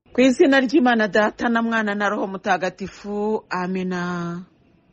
Ku izina ry'Imana Data na Mwana na Roho Mutagatifu, amina.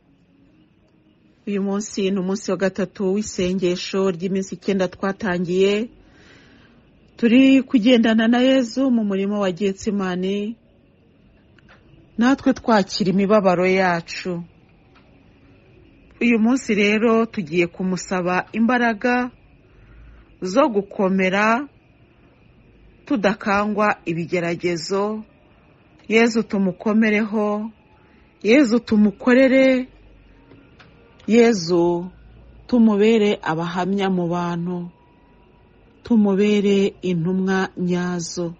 Uyu munsi ni umunsi wa gatatu w'isengesho ry'iminsi 9 twatangiye. Turi kugendana na Yezu mu murimo wa Getsemani, natwe twakira imibabaro yacu. Uyu munsi rero tugiye kumusaba imbaraga zo gukomera tudakangwa ibigeragezo. Yezu tumukomereho, Yezu tumukorere, Yezu tumubere abahamya mu bantu, tumubere intumwa nyazo.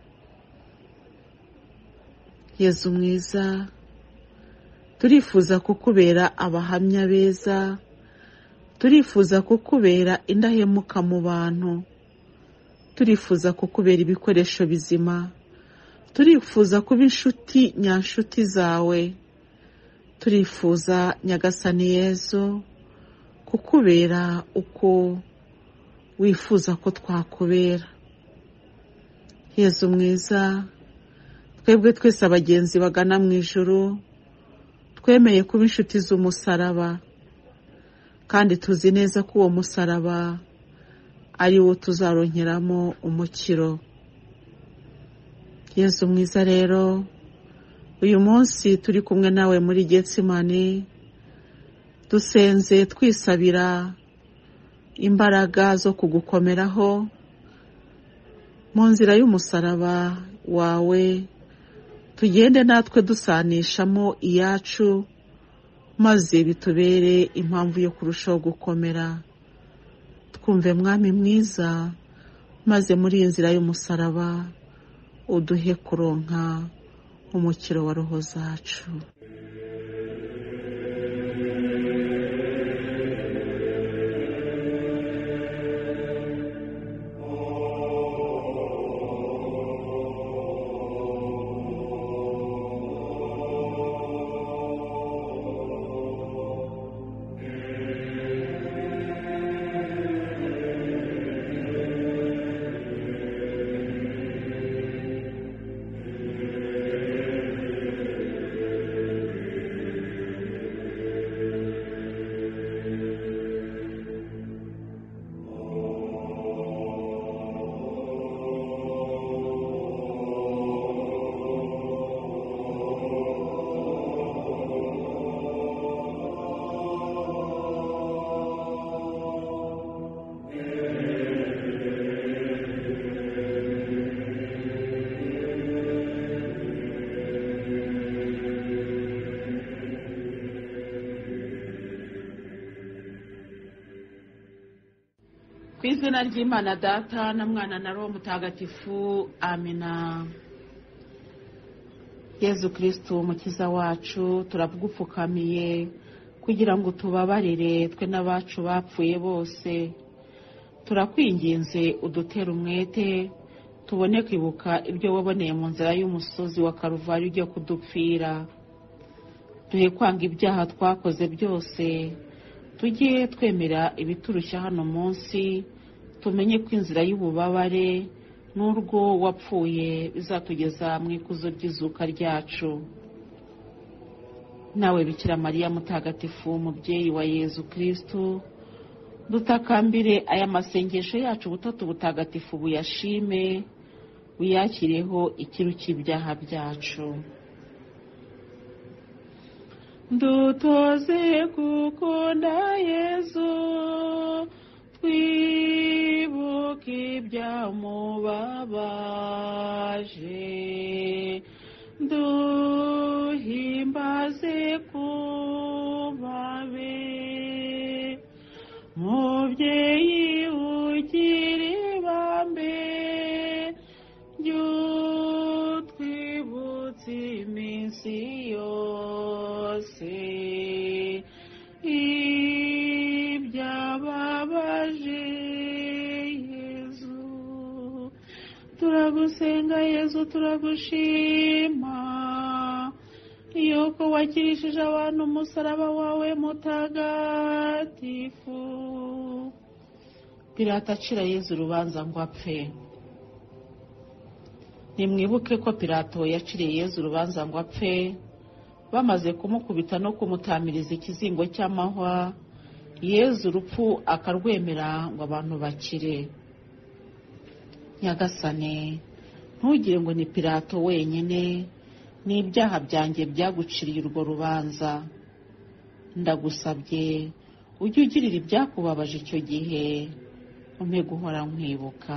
Yezu mwiza, turifuza kukubera abahamya beza, turifuza kukubera indahemuka mu bantu, turifuza kukubera ibikoresho bizima, turifuza kuba inshuti nyanshuti zawe, turifuza Nyagasani Yezu kukubera uko wifuza ko twakubera. Yezu mwiza, twebwe twese abagenzi bagana mu ijuru twemeye kuba inshuti z'umusaraba, kandi tuzi neza ko uwo musaraba ari wo tuzaronkeramo umukiro. Yezu mwiza rero, uyu munsi turi kumwe nawe muri Getsemani, dusenze twisabira imbaraga zo kugukomeraho mu nzira y'umusaraba wawe, tugende natwe dusanishamo iyacu, maze bitubere impamvu yo kurushaho gukomera. Twumve Mwami mwiza, maze muri iyi nzira y'umusaraba uduhe kuronka umukiro wa roho zacu. Ku izina ry'Imana Data na Mwana na Roho Mutagatifu, amina. Yezu Kristo umukiza wacu, turagupfukamiye kugira ngo tubabarire twe n'abacu bapfuye bose. Turakwinginze udutere umwete tubone kwibuka ibyo waboneye mu nzira y'umusozi wa Karuvari ujya kudupfira. Duhe kwanga ibyaha twakoze byose, tujye twemera ibiturushya hano munsi, tumenye ko inzira y'ububabare n'urwo wapfuye bizatugeza mu ikuzo ry'izuka ryacu. Nawe Bikira Mariya mutagatifu, umubyeyi wa Yezu Kristo, dutakambire aya masengesho yacu butatu butagatifu buyashime, buyakireho ikiru cy'ibyaha byacu. Dutoze gukunda Yezu, twibuke ibyamubabaje, duhimbaze kubabe. Mubyeyi ugira ibambe, twibutse iminsi yose ibyababaje Yezu. Turagusenga Yezu, turagushima yuko wakirishije abantu umusaraba wawe mutagatifu. Pilato acira Yezu urubanza ngo apfe. nimwibuke ko Pilato yaciriye Yezu urubanza ngo apfe, bamaze kumukubita no kumutamiriza ikizingo cy'amahwa, Yezu urupfu akarwemera ngo abantu bakire. Nyagasane, ntugire ngo ni Pilato wenyine n'ibyaha byanjye byaguciriye urwo rubanza. Ndagusabye ujye ugirira ibyakubabaje icyo gihe, umpe guhora nkwibuka.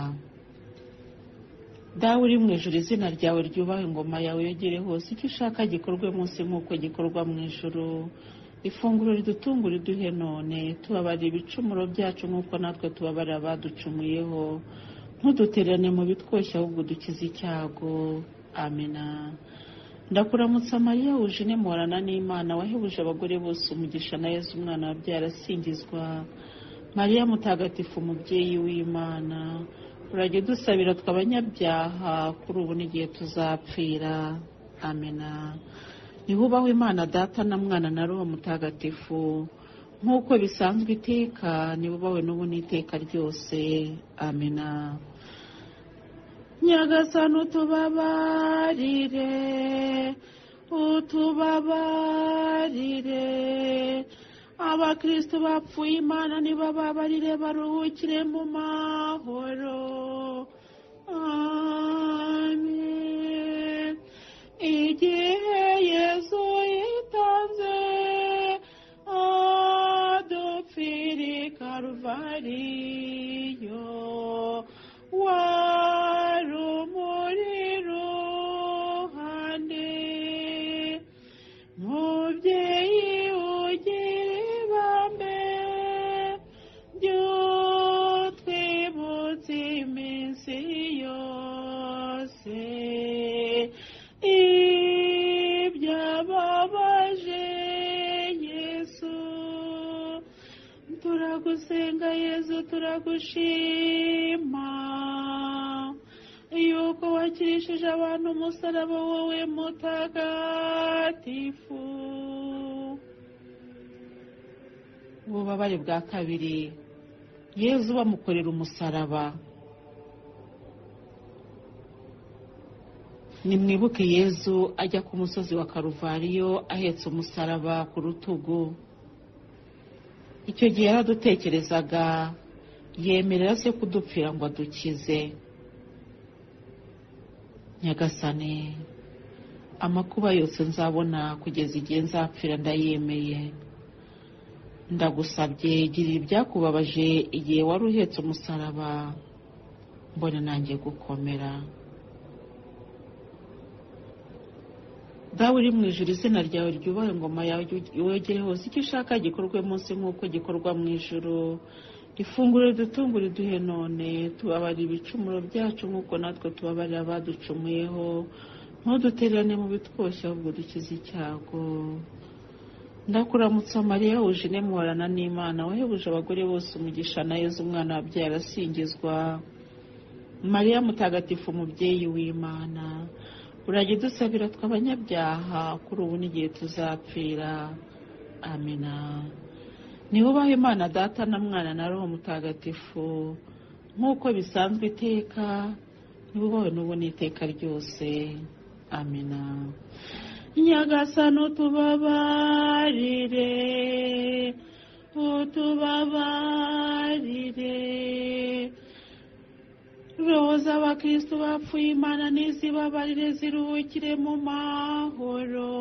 Dawe uri mu ijuru, izina ryawe ryubahe, ingoma yawe yogere hose, icyo ushaka gikorwe munsi nk'uko gikorwa mu ijuru. Ifunguro ridutungura riduhe none, tubabarire ibicumuro byacu nk'uko natwe tubabarira abaducumuyeho, ntudutererane mu bitwoshya ahubwo dukize icyago. Amina. Ndakuramutsa Mariya, wuje muhorana n'Imana, wahebuje abagore bose umugisha, na Yezu umwana wabyara arasingizwa. Mariya mutagatifu, umubyeyi w'Imana, urajye dusabira tw'abanyabyaha kuri ubu n'igihe tuzapfira. Amina. Nihubahwe Imana Data na Mwana na Roho Mutagatifu, nk'uko bisanzwe iteka, nihubahwe n'ubu n'iteka ryose. Amina. Nyagasani utubabarire, utubabarire. Abakristo bapfuye Imana nibababarire baruhukire mu mahoro. Amen. Igihe Yezu yitanze adupfira i Karuvariyo, wari umuri ruhande. Mubyeyi ugira ibambe, ry'utwibutsa iminsi yose ibyababaje Yesu. Turagusenga Yezu, turagushima yuko wakirishije abantu umusaraba wowe mutagatifu. Ububabare bwa kabiri, Yezu bamukorera umusaraba. Nimwibuke Yezu ajya ku musozi wa Karuvariyo ahetse umusaraba ku rutugu. Icyo gihe yaradutekerezaga, yemerera se kudupfira ngo adukize. Nyagasane, amakuba yose nzabona kugeza igihe nzapfira ndayemeye. Ndagusabye girira ibyakubabaje igihe wari uhetse umusaraba, mbone nanjye gukomera. Dawe uri mu ijuru, izina ryawe ryubahe, ingoma yawe yogere hose, icyo ushaka gikorwe munsi nk'uko gikorwa mu ijuru. Ifunguro ridutungura riduhe none, tubabarire ibicumuro byacu nk'uko natwe tubabarira abaducumuyeho, ntudutererane mu bitwoshya ahubwo dukize icyago. Ndakuramutsa Mariya, wuje muhorana n'Imana, wahebuje abagore bose umugisha, na Yezu umwana wabyara arasingizwa. Mariya mutagatifu, umubyeyi w'Imana, urajye dusabira tw'abanyabyaha kuri ubu n'igihe tuzapfira. Amina. Nihubahe Imana Data na Mwana na Roho Mutagatifu, nk'uko bisanzwe iteka, nihubahe n'ubu n'iteka ryose. Amina. Nyagasani utubabarire, utubabarire. Roho z'abakristo bapfuye Imana nizibabarire ziruhukire mu mahoro.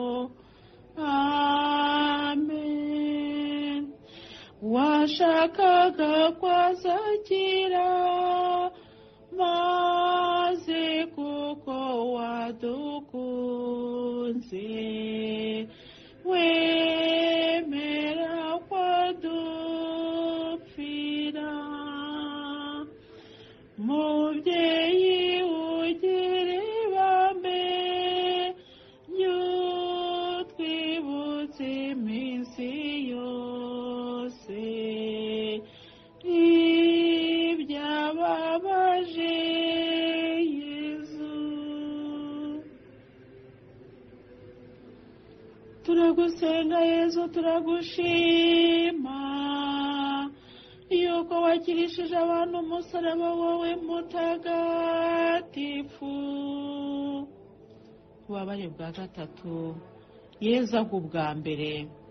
Amen. Washakaga kwazakira, maze kuko wadukunze, wemera kwadupfira. Mubyeyi ugira ibambe, ry'utwibutsa iminsi yose ibyababaje Yezu. Turagusenga Yezu, turagushima yuko wakirishije abantu umusaraba wawe mutagatifu. Ububabare bwa gatatu, Yezu agwa ubwa mbere.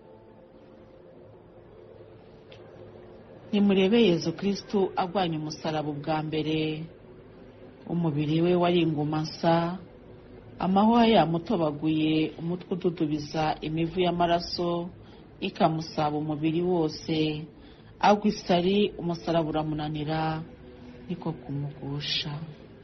Nimurebe Yezu Kristu agwanya umusaraba ubwa mbere. Umubiri we wari ingumasa, amahwa yamutobaguye, umutwe ududubiza imivu y'amaraso ikamusaba umubiri wose. Agwa isari, umusaraba uramunanira, niko kumugusha.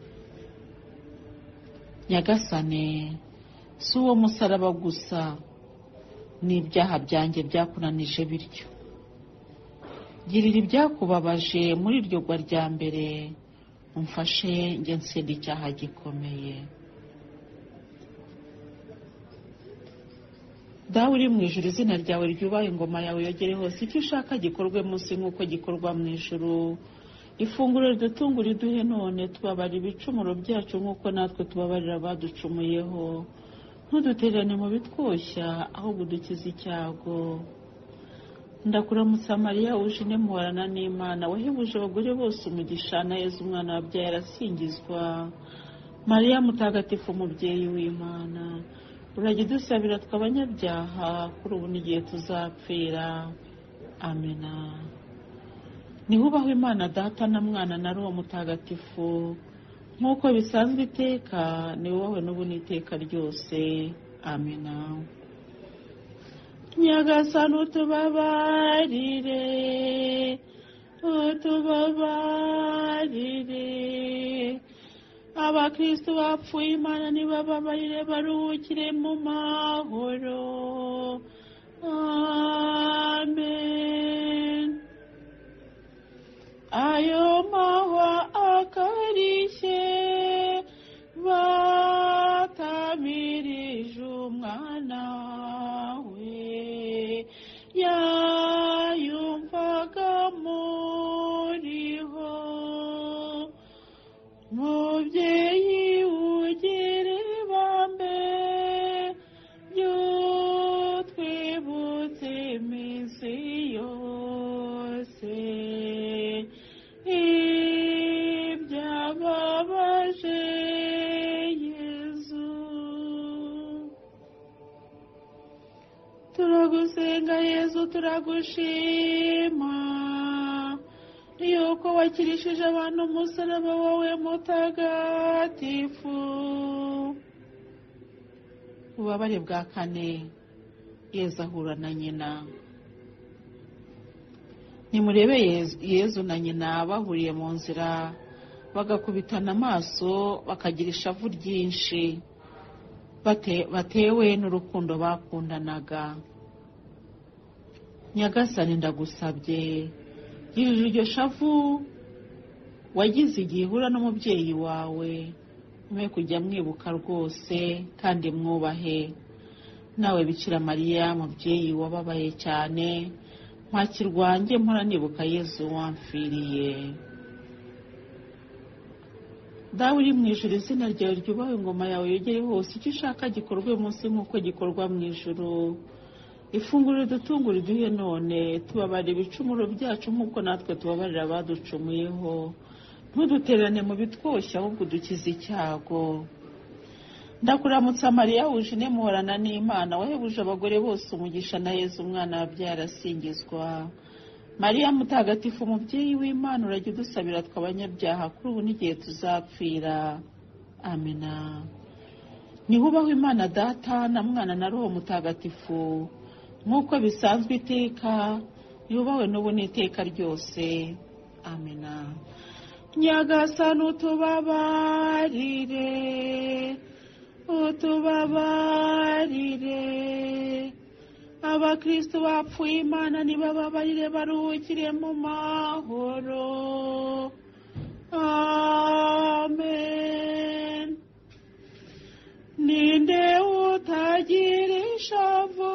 Nyagasane, si uwo musaraba gusa, n'ibyaha byanjye byakunanije bityo. Girira ibyakubabaje muri iryo gwa rya mbere, umfashe njye nsenda icyaha gikomeye. Dawe uri mu ijuru, izina ryawe ryubahe, ingoma yawe yogere hose, icyo ushaka gikorwe munsi nk'uko gikorwa mu ijuru. Ifunguro ridutungura riduhe none, tubabarira ibicumuro byacu nk'uko natwe tubabarira abaducumuyeho. Ntudutererane mu bitwoshya, ahubwo udukize icyago. Ndakuramutsa Mariya, ujine muhorana n'Imana, wahebuje abagore bose umugisha, na Yezu umwana wabyaye arasingizwa. Mariya mutagatifu, umubyeyi w'Imana, urajya udusabira tw'abanyabyaha kuri ubu n'igihe tuzapfira. Amina. Nihubahwe Imana Data na Mwana na Roho Mutagatifu, nk'uko bisanzwe iteka, nihubahwe n'ubu n'iteka ryose. Amina. Nyagasani utubabarire, utubabarire. Abakristo bapfuye Imana nibababarire, baruhukire mu mahoro. Amen. Ayo mahwa akarishye batamirije umwana we, yayumvaga muriho. Mubyeyi ugire ibambe, ry'utwibutse iminsi yose ibyababaje Yezu. Turagusenga Yezu, turagushima yuko wakirishije abantu umusaraba wawe mutagatifu. Ububabare bwa kane, Yezu ahura na nyina. Nimurebe Yezu na nyina bahuriye mu nzira, bagakubitana amaso, bakagira ishavu ryinshi, batewe n'urukundo bakundanaga. Nyagasani, ndagusabye, girira iryo shavu wagize igihe uhura n'umubyeyi wawe, mwe kujya mwibuka rwose kandi mwubahe. Nawe Bikira Mariya, mubyeyi wababaye cyane, mpakirwanjye mpora nibuka Yezu wamfiriye. Dawe uri mu ijuru, izina ryawe ryubahe, ingoma yawe yogere hose, icyo ushaka gikorwe munsi nk'uko gikorwa mu ijuru. Ifunguro ridutungura riduhe none, tubabarira ibicumuro byacu nk'uko natwe tubabarira abaducumuyeho. Ntudutererane mu bitwoshya, ahubwo udukize icyago. Ndakuramutsa Mariya, ujine muhorana n'Imana, wahebuje abagore bose umugisha, na Yezu umwana wabyaye arasingizwa. Mariya mutagatifu, umubyeyi w'Imana, urajya udusabira tw'abanyabyaha kuri ubu n'igihe tuzapfira. Amina. Nihubahwe Imana Data na Mwana na Roho Mutagatifu, nk'uko bisanzwe iteka, nihubahwe n'ubu n'iteka ryose. Amina. Nyagasani utubabarire, utubabarire. Abakristo bapfuye Imana nibababarire, baruhukire mu mahoro. Amen. Ninde utagira ishavu,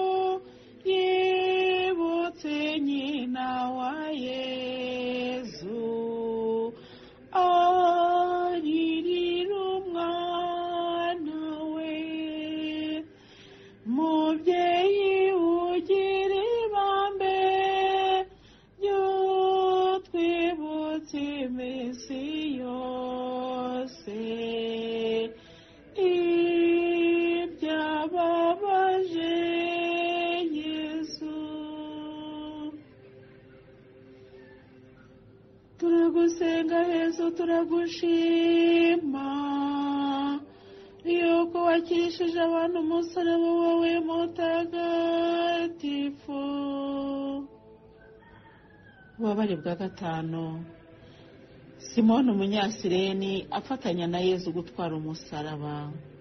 yibutse nyina wa Yezu, aririra umwana we. Mubyeyi ugira ibambe, Yesu turagushima yuko wakirishije abantu umusaraba wawe mutagatifu. Ububabare bwa gatanu. Simoni umunyasireni afatanya na Yesu gutwara umusaraba.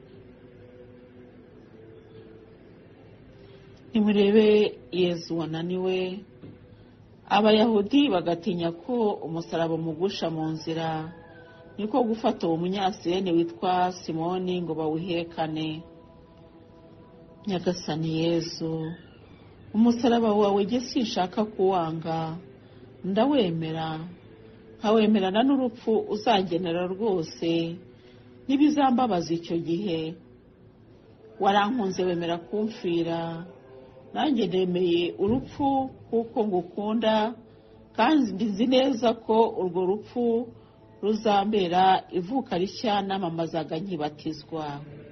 Nimurebe Yesu wananiwe, Abayahudi bagatinya ko umusaraba umugusha mu nzira, niko gufata uwo munyasireni witwa Simoni ngo bawuhekane. Nyagasani Yesu, umusaraba wawe jye sinshaka kuwanga, ndawemera, nkawemerana n'urupfu uzangenera rwose n'ibizambabaza icyo gihe. Warankunze wemera kumfira, nanjye nemeye urupfu kuko ngukunda, kandi nzi neza ko urwo rupfu ruzambera ivuka rishya namamazaga nkibatizwa.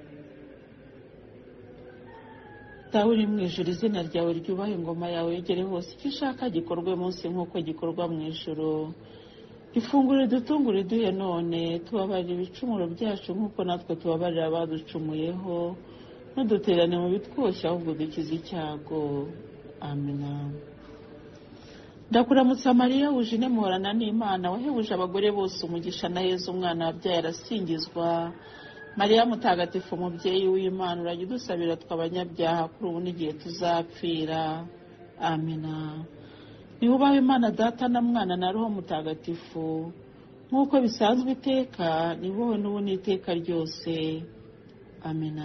Dawe uri mu ijuru, izina ryawe ryubahe, ingoma yawe yegere hose, icyo ushaka gikorwe munsi nk'uko gikorwa mu ijuru. Ifunguro dutungure duhe none, tubabarira ibicumuro byacu nk'uko natwe tubabarira abaducumuyeho, ntuduterane mu bitwoshya ahubwo dukize icyago. Amina. Ndakuramutsa Mariya, wuje ine muhorana n'Imana, wahebuje abagore bose umugisha, na Yesu umwana wabyaye arasingizwa. Mariya mutagatifu, umubyeyi w'Imana, urajya udusabira tw'abanyabyaha kuri ubu n'igihe tuzapfira. Amina. Niwubahe Imana Data na Mwana na Roho Mutagatifu, nk'uko bisanzwe iteka, niwowe n'ubu n'iteka ryose. Amina.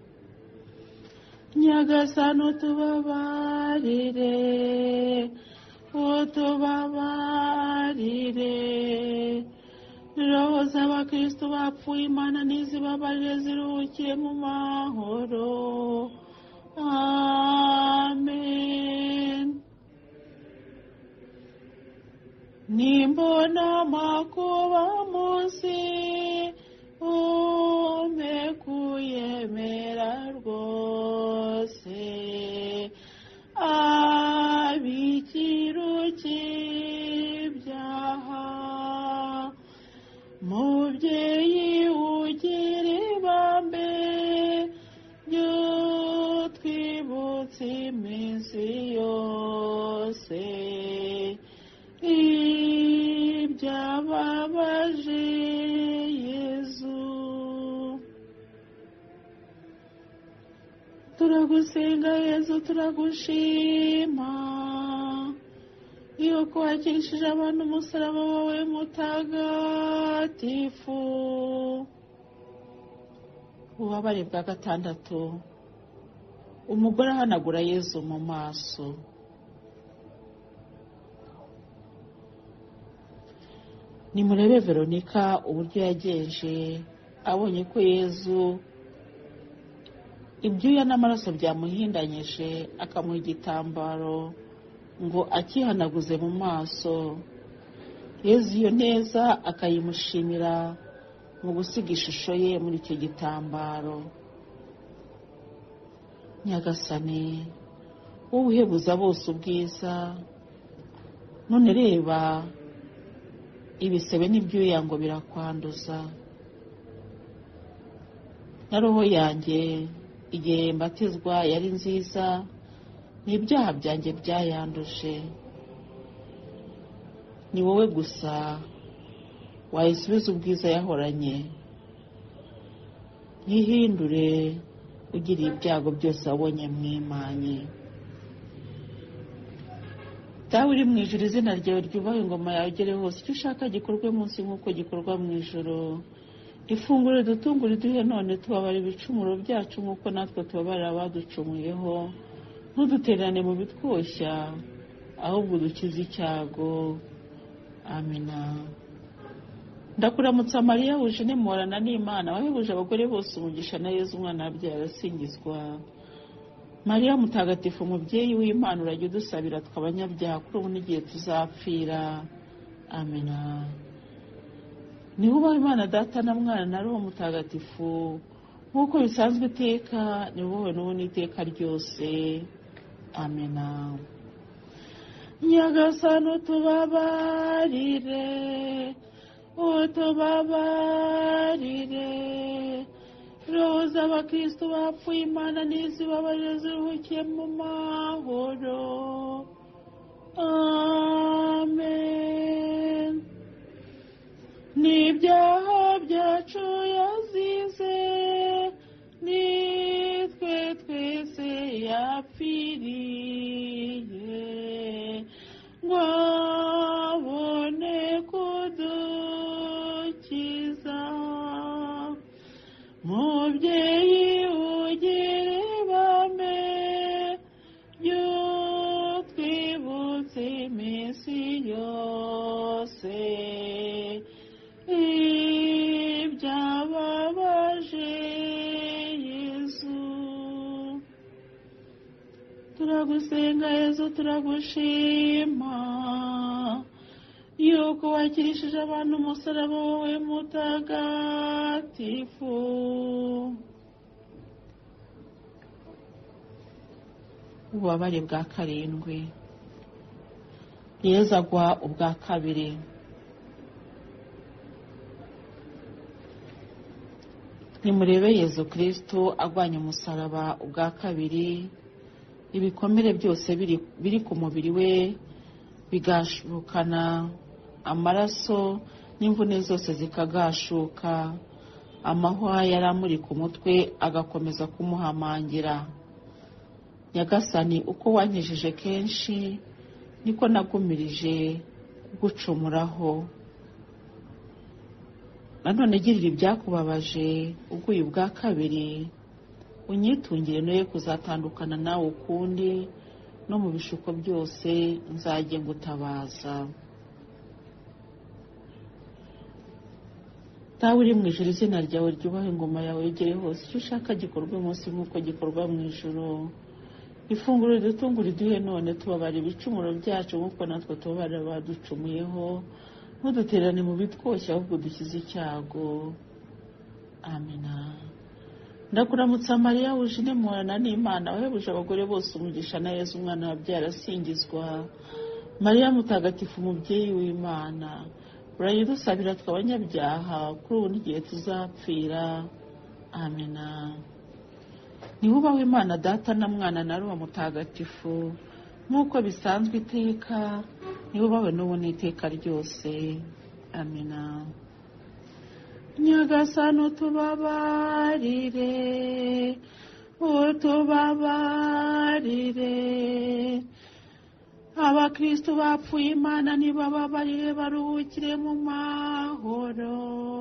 Nyagasani utubabarire, utubabarire. Roho z'abakristo bapfuye Imana nizibabarire, ziruhukire mu mahoro. Amen. Nimbona amakuba munsi, umpe kuyemera rwose, ab'ikiru cy'ibyaha. Mubyeyi ugira ibambe, ry'utwibutsa iminsi yose ibyababaje Yesu. Turagusenga Yesu, turagushima yuko wakirishije abantu umusaraba wawe mutagatifu. Ububabare bwa gatandatu. Umugore ahanagura Yesu mu maso. Nimurebe Veronika uburyo yagenje abonye ko Yesu ibyuya n'amaraso byamuhindanyije, akamuha igitambaro ngo akihanaguze mu maso. Yesu iyo neza akayimushimira mu gusiga ishusho ye muri icyo gitambaro. Nyagasani, wowe uhebuza bose ubwiza, none reba ibisebe n'ibyuya ngo birakwanduza. Na roho yanjye igihe mbatizwa yari nziza, n'ibyaha byanjye byayanduje. Ni wowe gusa wayisubiza ubwiza yahoranye, yihindure ugiriye ibyago byose wabonye mwimanye. Dawe uri mu ijuru, izina ryawe ryubahe, ingoma yawe igere hose, icyo ushaka gikorwe munsi nk'uko gikorwa mu ijuru. Ifunguro dutungure duhe none, tubabarira ibicumuro byacu nk'uko natwe tubabarira abaducumuyeho, ntuduterane mu bitwoshya ahubwo dukize icyago. Amina. Ndakuramutsa Mariya, wuje ine muhorana n'Imana, wahebuje abagore bose umugisha, na Yesu umwana wabyaye arasingizwa. Mariya mutagatifu, umubyeyi w'Imana, urajya udusabira tw'abanyabyaha kuri ubu n'igihe tuzapfira. Amina. Niwubahe Imana Data na Mwana na Roho Mutagatifu, nk'uko bisanzwe iteka, niwowe n'ubu n'iteka ryose. Amina. Nyagasani utubabarire, utubabarire. Roho z'abakristo bapfuye Imana nizibabarire ziruhukiye mu mahoro. Amen. N'ibyaha byacu yazize, nitwe twese yapfiriye, ngo abone kudukiza. Mubyeyi ugire ibambe ry'utwibutse iminsi yose ibyababaje Yesu. Turagusenga Yesu, turagushima yuko wakirishije abantu umusaraba wawe mutagatifu. Ububabare bwa karindwi. Yezu agwa ubwa kabiri. Nimurebe Yezu Kristo agwanya umusaraba ubwa kabiri, ibikomere byose biri ku mubiri we bigashukana, amaraso n'imvune zose zikagashuka, amahwa yari amuri ku mutwe agakomeza kumuhamangira. Nyagasani, uko wankijije kenshi niko nagumirije kugucumuraho. Nanone girira ibyakubabaje uguye ubwa kabiri, unyitungire noye kuzatandukana nawe ukundi, no mu bishuko byose nzajye ngutabaza. Dawe uri mu ijuru, izina ryawe ryubahe, ingoma yawe yegere hose, icyo ushaka gikorwe munsi nk'uko gikorwa mu ijuru. Ifunguro ridutungura iduhe none, tubabarira ibicumuro byacu nk'uko natwe tubabarira abaducumuyeho, ntudutererane mu bitwoshya ahubwo dukize icyago. Amina. Ndakuramutsa Mariya, wuje muhorana n'Imana, wahebuje abagore bose umugisha, na Yezu umwana wabyara asingizwa. Mariya mutagatifu, umubyeyi w'Imana, urayidusabira tw'abanyabyaha kuri ubu n'igihe tuzapfira. Amina. Nihubahwe Imana Data na Mwana na Roho Mutagatifu, nk'uko bisanzwe iteka, nihubahwe n'ubu n'iteka ryose. Amina. Nyagasani utubabarire, utubabarire. Abakristo bapfuye Imana nibababarire baruhukire mu mahoro.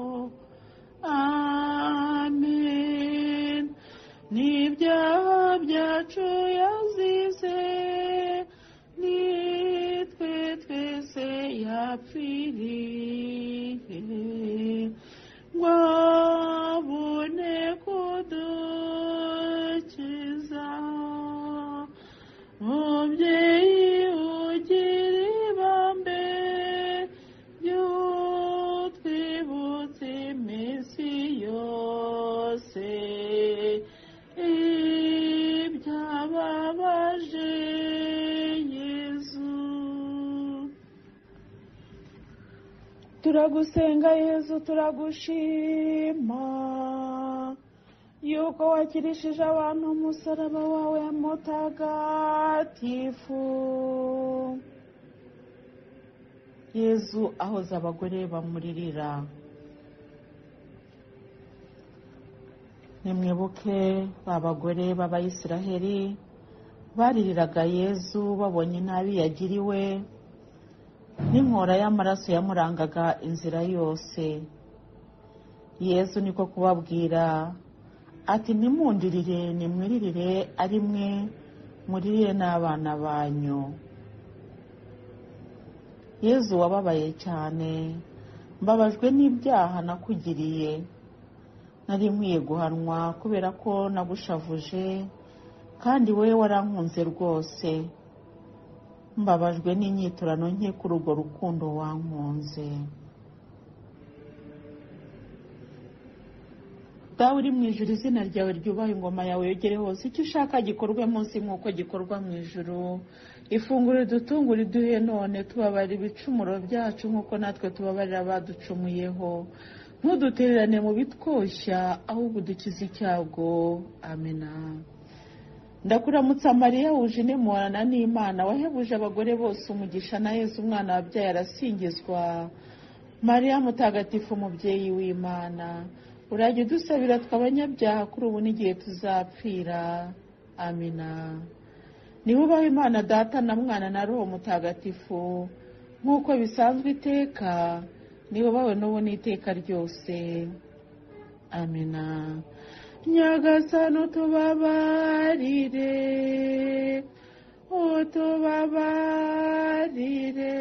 Amen. N'ibyaha byacu yazize, nitwe twese yapfiriye, ngo abone kudukiza. Mubyeyi ugira ibambe ry'utwibutse iminsi yose ibyababaje Yezu. Turagusenga Yezu, turagushima yuko wakirishije abantu umusaraba wawe mutagatifu. Yezu ahoza abagore bamuririra. Nimwibuke ba bagore b'Abayisiraheli baririraga Yezu babonye inabi yagiriwe, n'inkora y'amaraso yamurangaga inzira yose. Yezu niko kubabwira ati, ntimundirire, nimwiririre ari mwe, muririre n'abana banyu. Yezu wababaye cyane, mbabajwe n'ibyaha nakugiriye. Nari nkwiye guhanwa kubera ko nagushavuje, kandi wowe warankunze rwose. Mbabajwe n'inyiturano nke kuri urwo rukundo wankunze. dawe uri mu ijuru, izina ryawe ryubahe, ingoma yawe yogere hose, icyo ushaka gikorwe munsi nk'uko gikorwa mu ijuru. Ifunguro ridutungura iduhe none, tubabarira ibicumuro byacu nk'uko natwe tubabarira abaducumuyeho, ntudutererane mu bitwoshya, ahubwo udukize icyago. Amina. Ndakuramutsa Mariya, wuje muhorana n'Imana, wahebuje abagore bose umugisha, na Yesu umwana wabyaye arasingizwa. Mariya mutagatifu, umubyeyi w'Imana, urajya udusabira tw'abanyabyaha kuri ubu n'igihe tuzapfira. Amina. Nibubahe Imana Data na Mwana na Roho Mutagatifu, nk'uko bisanzwe iteka, nibubahe n'ubu n'iteka ryose. Amina. Nyagasani utubabarire, utubabarire.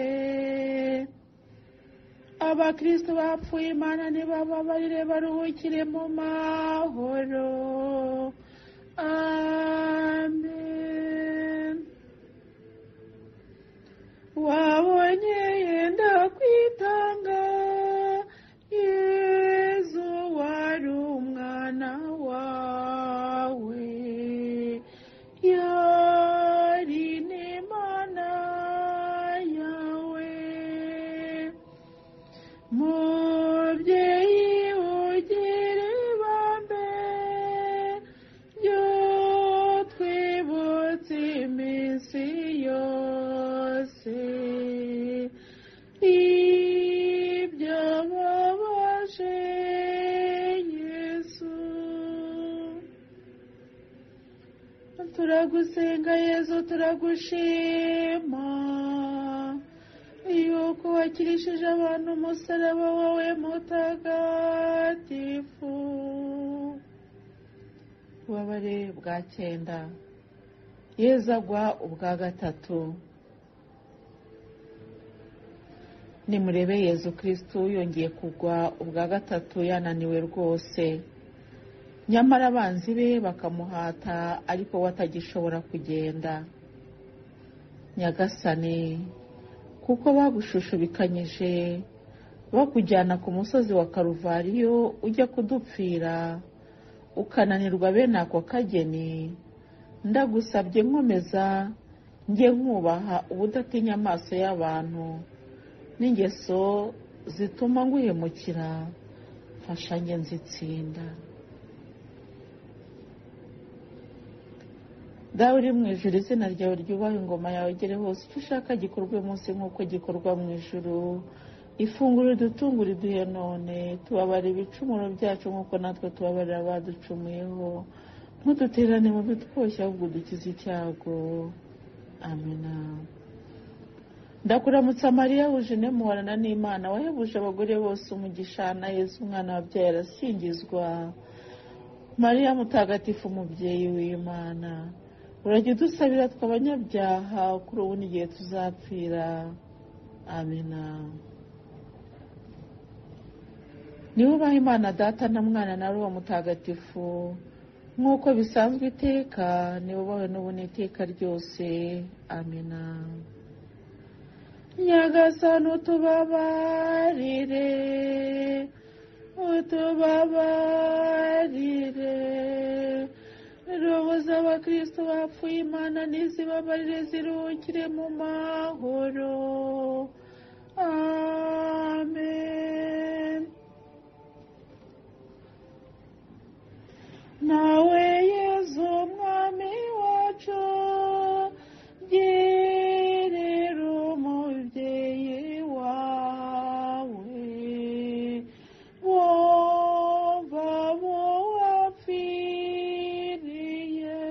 Abakristo bapfuye Imana nibababarire, baruhukire mu mahoro. Amen. Wabonye yenda kwitanga, Yezu wari umwana wawe, yari n'Imana yawe. Mubyeyi ugire ibambe, ryo twibutse iminsi yose ibyababaje Yesu. Turagusenga Yezu, turagushima yuko wakirishije abantu umusaraba wawe mutagatifu. Ububabare bwa 9. Yezu agwa ubwa 3. Nimurebe Yezu Kristo yongeye kugwa ubwa 3 yananiwe rwose, nyamara abanzi be bakamuhata, ariko we atagishobora kugenda. Nyagasani, kuko bagushushubikanyije bakujyana ku musozi wa Karuvariyo ujya kudupfira, ukananirwa bene ako kageni, ndagusabye nkomeza njye nkubaha ubudatinya amaso y'abantu n'ingeso zituma nguhemukira, fasha njye nzitsinda. Dawe uri mu ijuru, izina ryawe ryubahe, ingoma yawe igere hose, icyo ushaka gikorwe munsi nk'uko gikorwa mu ijuru. Ifunguro ridutungura iduhe none, tubabarira ibicumuro byacu nk'uko natwe tubabarira abaducumuyeho, ntudutererane mu bitwoshya, ahubwo udukize icyago. Amina. Ndakuramutsa Mariya, wuje muhorana n'Imana, wahebuje abagore bose umugisha, na Yesu umwana wabyaye arasingizwa. Mariya mutagatifu, umubyeyi w'Imana, urajya udusabira tw'abanyabyaha kuri ubu n'igihe tuzapfira. Amina. Nibubahe Imana Data na Mwana na Roho Mutagatifu, nk'uko bisanzwe iteka, nibubahe n'ubu n'iteka ryose. Amina. Nyagasani utubabarire, utubabarire. Roho z'abakristo bapfuye Imana nizibabarire, ziruhukire mu mahoro. Amen. Nawe Yezu umwami wacu, girira umubyeyi wawe, wumva abo wapfiriye.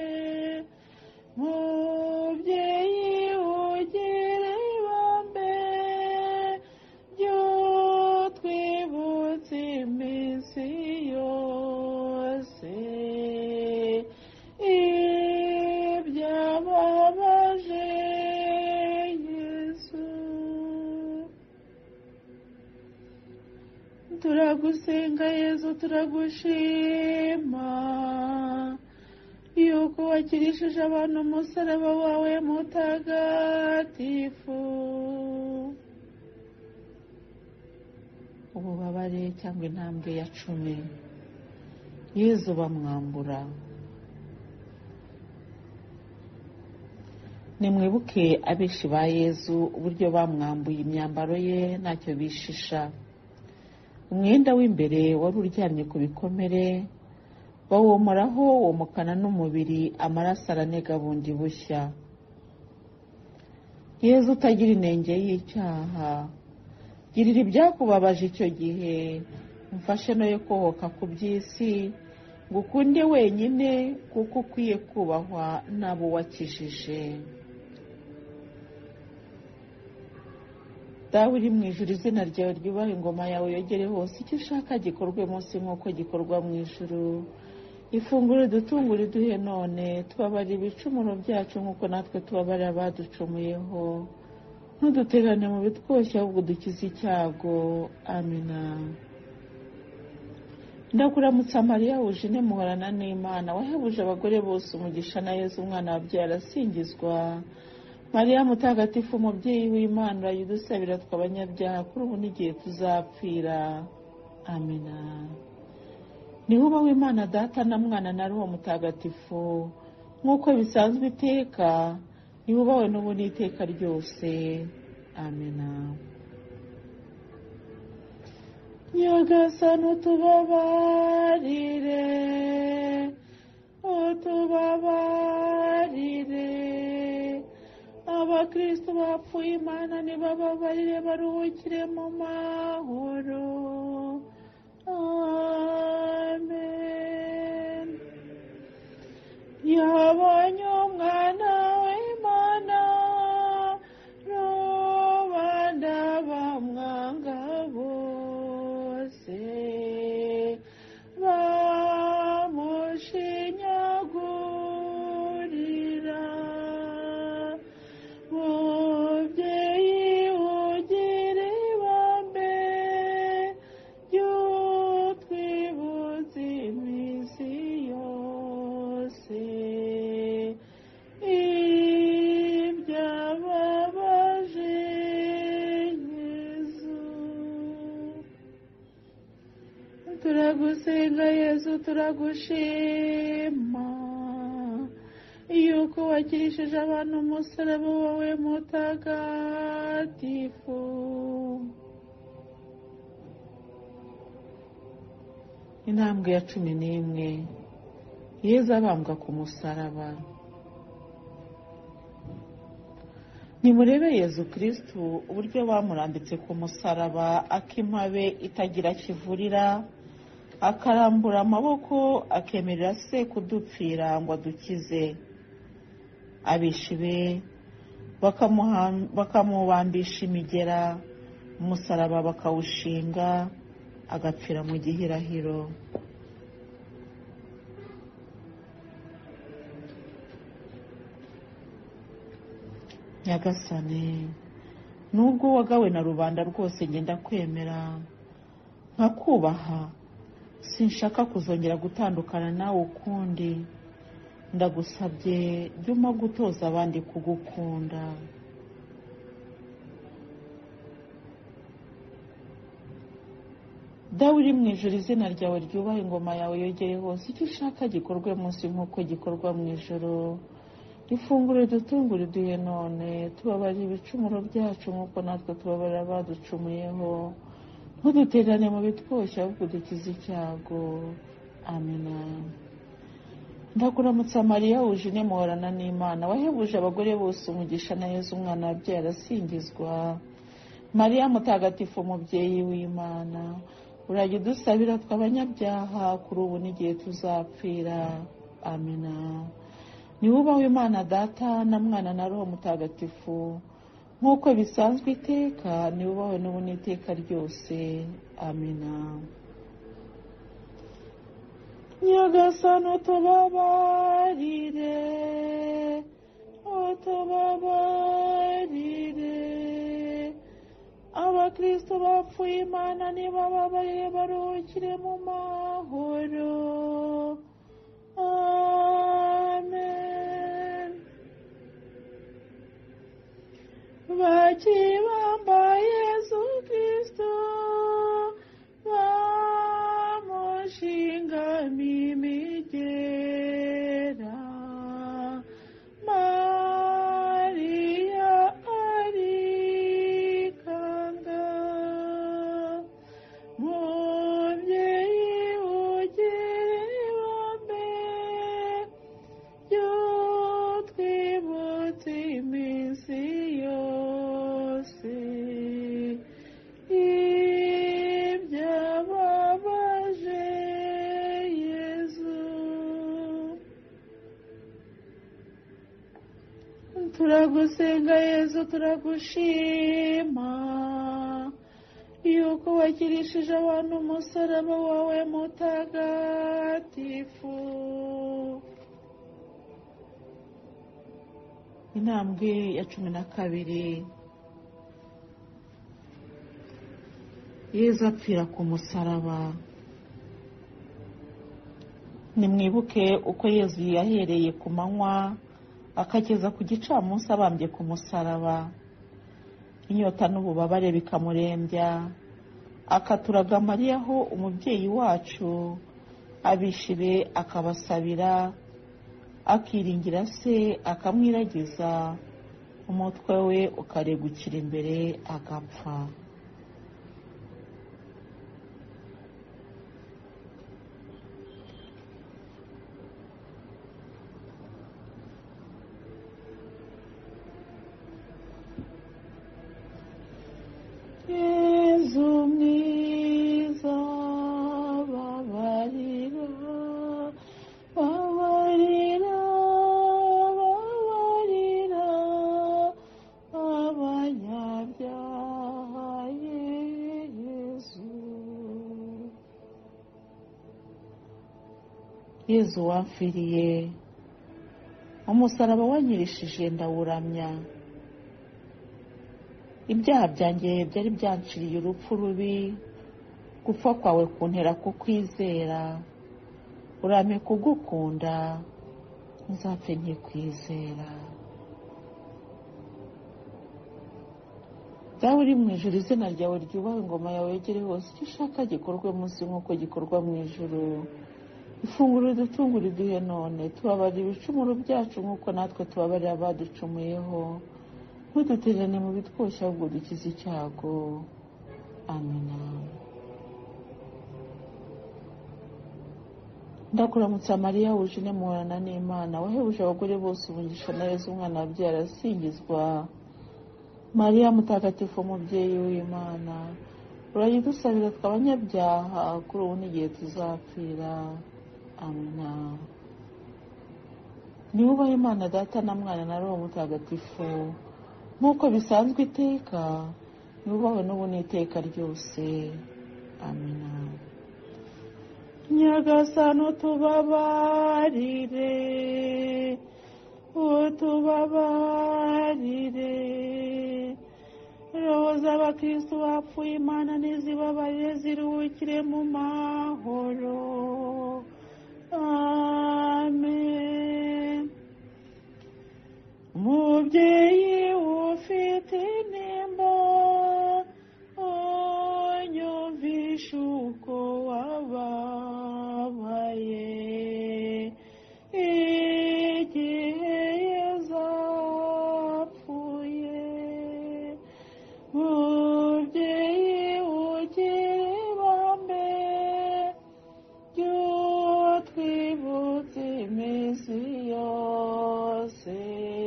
Mubyeyi ugire ibambe, ryo twibutse iminsi yose ibyababaje Yesu. Turagusenga Yezu, turagushima yuko wakirishije abantu umusaraba wawe mutagatifu. Ububabare cyangwa intambwe ya 10. Yezu bamwambura. Nimwibuke abishi ba Yezu uburyo bamwambuye imyambaro ye ntacyo bishisha. Umwenda w'imbere wari uryamye ku bikomere, bawumoraho womokana n'umubiri, amaraso aranega bundi bushya. Yezu utagira inenge y'icyaha, girira ibyakubabaje icyo gihe, umfashe no yo kohoka ku by'isi, ngukunde wenyine kuko ukwiye kubahwa n'abo wakijije. Dawe uri mu ijuru, izina ryawe ryubahe, ingoma yawe yogere hose, icyo ushaka gikorwe munsi nk'uko gikorwa mu ijuru. Ifunguro dutungure iduhe none, tubabarire ibicumuro byacu nk'uko natwe tubabarira abaducumuyeho, ntuduterane mu bitwoshya ahubwo dukize icyago. Amina. Ndakuramutsa Mariya, wujine muhorana n'Imana, wahebuje abagore bose umugisha, na Yezu umwana wabyaye arasingizwa. Mariya mutagatifu, umubyeyi w'Imana, urayidusabira tw'abanyabyaha kuri ubu n'igihe tuzapfira. Amina. Niwubahe Imana Data na Mwana na Roho Mutagatifu, nk'uko bisanzwe iteka, niwubahe n'ubu n'iteka ryose. Amina. Nyagasani utubabarire, utubabarire. Abakristo bapfuye Imana nibababarire, baruhukire mu mahoro. Amen. Yabonye umwana w'Imana, rubanda bamwanga bose, bamushinyagurira. Mubyeyi ugira ibambe, ry'utwibutsa iminsi yose ibyababaje Yezu. Turagusenga Yezu, turagushima yuko wakirishije abantu umusaraba wawe mutagatifu. Intambwe ya 11, Yezu abambwa ku musaraba. Nimurebe Yezu Kristu uburyo bamurambitse ku musaraba, akimpabe itagira kivurira, akarambura amaboko, akemerera se kudupfira ngo adukize. Abishi be bakamubambisha imigera, umusaraba bakawushinga, agapfira mu gihirahiro. Nyagasani, nubwo wagawe na rubanda rwose ngenda kwemera, nkakubaha, sinshaka kuzongera gutandukana nawe ukundi. Ndagusabye jya gutoza abandi kugukunda. Dawe uri mu ijuru, izina ryawe ryubahe, ingoma yawe yogere hose, icyo ushaka gikorwe munsi nk'uko gikorwa mu ijuru. Ifunguro dutungure iduhe none, tubabarire ibicumuro byacu nk'uko natwe tubabarira abaducumuyeho, ntuduterane mu bitwoshya ahubwo dukize icyago. Amina. Ndakuramutsa Mariya, wujine muhorana n'Imana, wahebuje abagore bose umugisha, na Yezu umwana wabyaye arasingizwa. Mariya mutagatifu, umubyeyi w'Imana, urajya udusabira tw'abanyabyaha kuri ubu n'igihe tuzapfira. Amina. Niwubahe Imana Data na Mwana na Roho Mutagatifu, nk'uko bisanzwe iteka, niwubahe n'ubu n'iteka ryose. Amina. Nyagasani utubabarire, utubabarire. Abakristo bapfuye Imana nibababarire, baruhukire mu mahoro. Amen. Bakibamba Yezu Kristo, bamushinga turagusenga Yezu, turagushima yuko wakirishije abantu umusaraba wawe mutagatifu. Intambwe ya 12. Yezu apfira ku musaraba. Nimwibuke uko Yezu yahereye ku manywa akageza ku gicamunsi abambye ku musaraba. Inyota n'ububabare bikamurembya, akaturaga Mariya aho umubyeyi wacu abishire akabasabira, akiringira se akamwiragiza, umutwe we ukaregukira imbere agapfa. Yezu mwiza, babarira, babarira, babarira abanyabyaha. Yezu wamfiriye, umusaraba wanyirishije ndawuramya. Ibyaha byanjye byari byanciriye urupfu rubi, gupfa kwawe kuntera kukwizera. Urame kugukunda, nzapfe nkikwizera. Dawe uri mu ijuru, izina ryawe ryubahwe, ingoma yawe yegere hose, icyo ushaka gikorwe munsi nk'uko gikorwa mu ijuru. Ifunguro ridutungura iduhe none, tubabarira ibicumuro byacu nk'uko natwe tubabarira abaducumuyeho. Ntudutererane mu bitwoshya, ahubwo dukize icyago. Amina. Ndakuramutsa Mariya, wuje muhorana n'Imana, wahebuje abagore bose umugisha, na Yezu umwana wabyara asingizwa. Mariya mutagatifu, umubyeyi w'Imana, urayidusabira tw'abanyabyaha kuri ubu n'igihe tuzapfira. Amina. Niwubahe Imana Data na Mwana na Roho Mutagatifu, nk'uko bisanzwe iteka, niwubahwe n'ubu n'iteka ryose. Amina. Nyagasani utubabarire, utubabarire. Roho z'abakristu bapfuye Imana nizibabarire, ziruhukire mu mahoro. Amen. Mubyeyi ufite intimba, unyumvishe uko wababaye igihe Yezu apfuye. Mubyeyi ugira ibambe, twibutse iminsi yose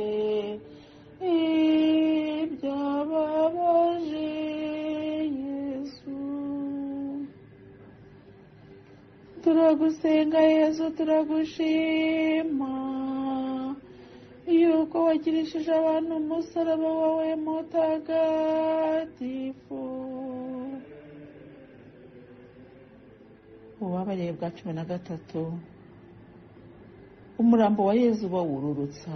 ibyababaje Yesu. Turagusenga Yezu, turagushima yuko wakirishije abantu umusaraba wawe mutagatifu. Ububabare bwa 13. Umurambo wa Yezu bawururutsa.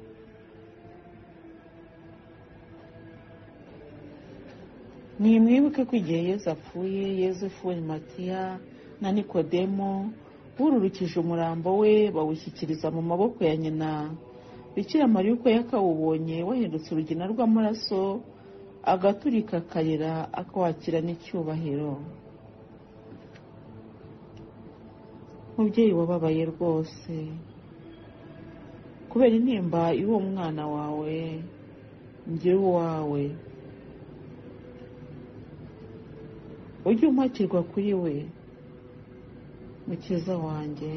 Nimwibuke ko igihe Yezu apfuye, Yosefu, Matiya na Nikodemo bururukije umurambo we bawushyikiriza mu maboko ya nyina. Bikira Mariya uko yakawubonye wahindutse urugina rw'amaraso, agaturika akarira, akawakira n'icyubahiro. Mubyeyi wababaye rwose kubera intimba y'uwo mwana wawe, ngira uwawe. Ujye umpakirwa kuri we, mukiza wanjye,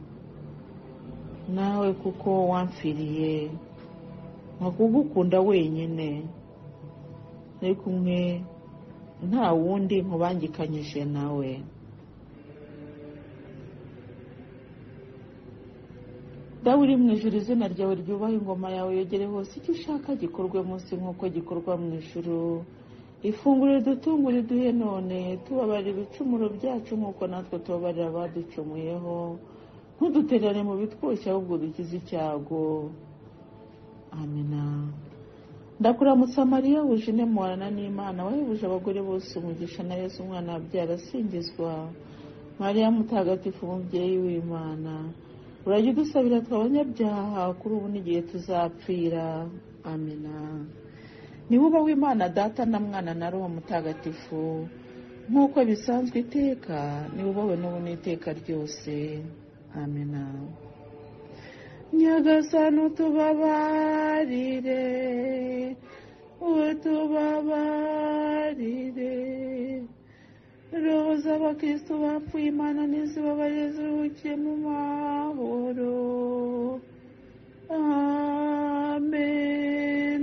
nawe kuko wamfiriye nkakugukunda wenyine, nari kumwe nta wundi nkubangikanyije nawe. dawe uri mu ijuru, izina ryawe ryubahe, ingoma yawe yogere hose, icyo ushaka gikorwe munsi nk'uko gikorwa mu ijuru. Ifunguro ridutungura iduhe none, tubabarira ibicumuro byacu nk'uko natwe tubabarira abaducumuyeho, ntuduterane mu bitwoshya ahubwo dukize icyago. Amina. Ndakuramutsa Mariya, wuje muhorana n'Imana, wahebuje abagore bose umugisha, na Yesu umwana wabyara asingizwa. Mariya mutagatifu, umubyeyi w'Imana, urajya udusabira tw'abanyabyaha kuri ubu n'igihe tuzapfira. Amina. Niwe uba w'Imana Data na Mwana na Roho Mutagatifu, nk'uko bisanzwe iteka, niwe ubawe n'ubu n'iteka ryose. Amina. Nyagasani utubabarire, utubabarire. Roho z'abakristo bapfuye Imana nizibabarire, ziruhukiye mu mahoro. Amen.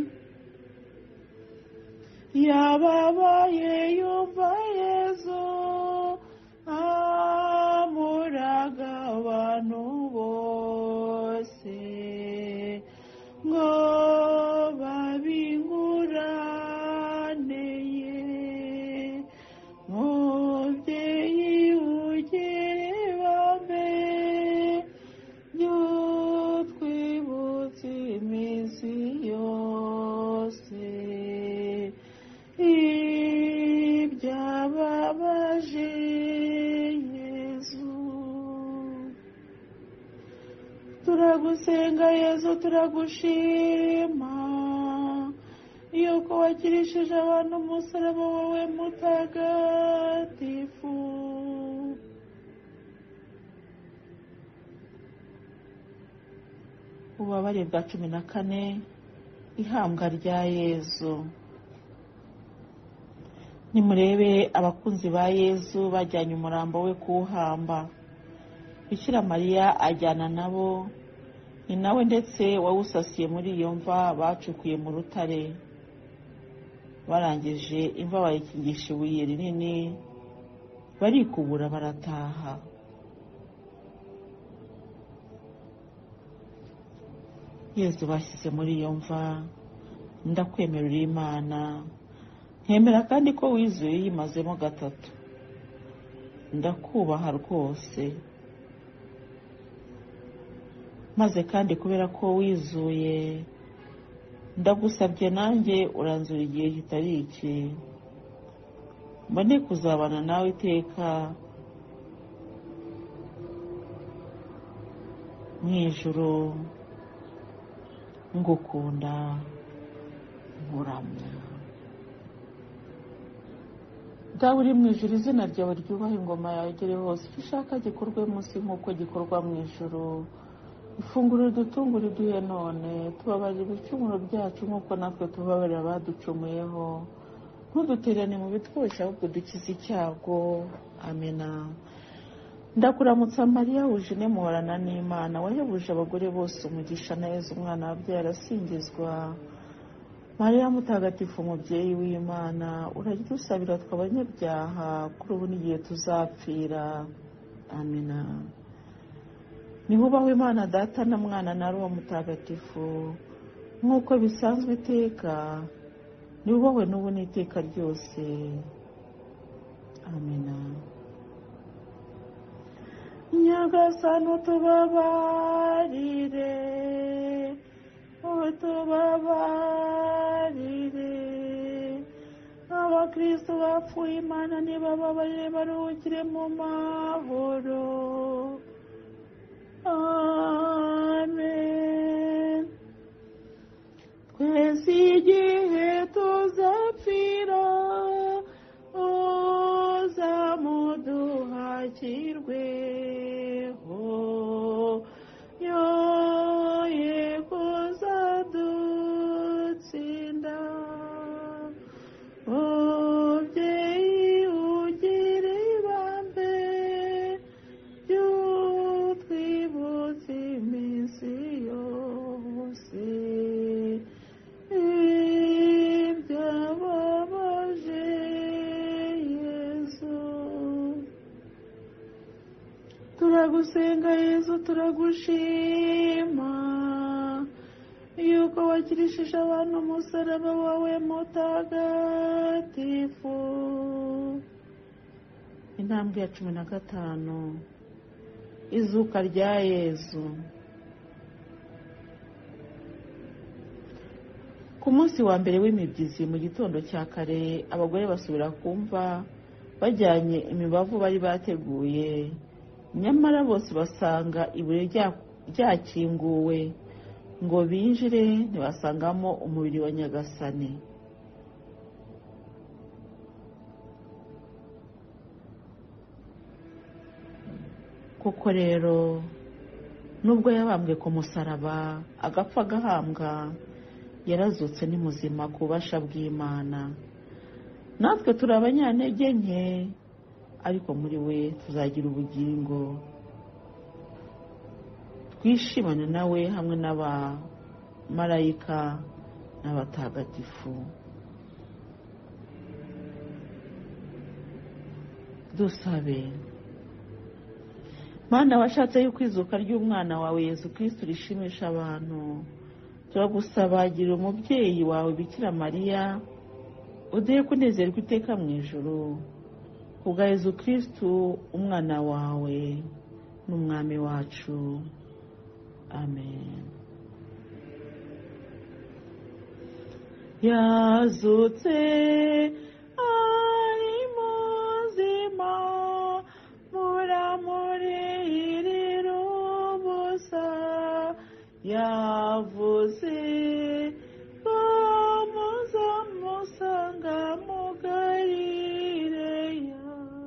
Yababaye yumva Yezu amuraga abantu bose, ngo babinguraneye. Mubyeyi ugire ibambe, ry'utwibutsa iminsi yose ibyababaje Yezu. Turagusenga Yezu, turagushima yuko wakirishije abantu umusaraba wawe mutagatifu. Ububabare bwa 14, ihambwa rya Yezu. Nimurebe abakunzi ba Yezu bajyanye umurambo we kuwuhamba. Bikira Mariya ajyana nabo, ni nawe ndetse wawusasiye muri iyo mva bacukuye mu rutare. Barangije imva bayikingisha ibuye rinini, barikubura barataha. Yezu bashyize muri iyo mva, ndakwemerera Imana, nkemera kandi ko wizuye yimazemo 3. Ndakubaha rwose. Maze kandi kubera ko wizuye, ndagusabye nanjye uranzura igihe kitari iki, mbone kuzabana nawe iteka mu ijuru, ngukunda nkuramya. Dawe uri mu ijuru, izina ryawe ryubahe, ingoma yawe igere hose, icyo ushaka gikorwe munsi nk'uko gikorwa mu ijuru. Ifunguro ridutungura iduhe none, tubabarira ibicumuro byacu nk'uko natwe tubabarira abaducumuyeho, ntuduterane mu bitwoshya ahubwo dukize icyago. Amina. Ndakuramutsa Mariya, wuje muhorana n'Imana, wahebuje abagore bose umugisha, na Yesu umwana wabyara asingizwa. Mariya mutagatifu, umubyeyi w'Imana, urajya udusabira tw'abanyabyaha kuri ubu n'igihe tuzapfira. Amina. Niwe ubaho Imana Data na Mwana na Roho Mutagatifu, nk'uko bisanzwe iteka, niwe ubawe n'ubu n'iteka ryose. Amina. Nyagasani utubabarire, utubabarire. Abakristo bapfuye Imana nibababarire, baruhukire mu mahoro. Amen. Twese igihe tuzapfira, uzamuduhakirweho, yoye kuzadutsinda. Mubyeyi ugira ibambe, ry'utwibutsa iminsi yose ibyababaje Yezu. Turagusenga Yezu, turagushima wakirishije abantu umusaraba wawe mutagatifu. Intambwe ya 15. Izuka rya Yezu. Ku munsi wa mbere w'imibyizi mu gitondo cya kare, abagore basubira kumva bajyanye imibavu bari bateguye, nyamara bose basanga ibuye ryakinguwe ngo binjire, ntibasangamo umubiri wa Nyagasani. Kuko rero nubwo yabambwe ku musaraba agapfa agahambwa, yarazutse ni muzima ku bubasha bw'Imana. Natwe turi abanyantege nke, ariko muri we tuzagira ubugingo. Twishimane nawe hamwe n'abamarayika n'abatagatifu. Dusabe. Mana, washatse yuko izuka ry'umwana wawe Yezu Kristo rishimisha abantu, turagusaba gira umubyeyi wawe Bikira Mariya uduhe kunezerwa iteka mu ijuru, kubwa Yezu Kristo umwana wawe n'umwami wacu. Amen. Yazutse ari muzima, muramuririra ubusa, yavuze ko muzamusanga mu Galileya.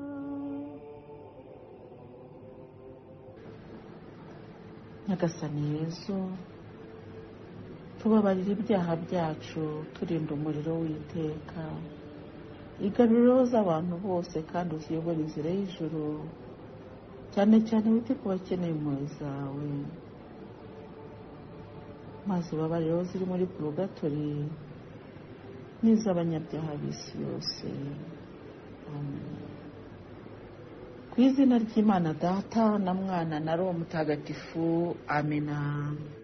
Nyagasani Yezu, tubabarira ibyaha byacu, turinda umuriro w'iteka, igaruriro z'abantu bose kandi uziyobora inzira y'ijuru, cyane cyane wite ku bakeneye impuhwe zawe, maze ubabariro ziri muri purugatori n'iz'abanyabyaha b'isi yose. Amen. Ku izina ry'Imana Data na Mwana na Roho Mutagatifu. Amina.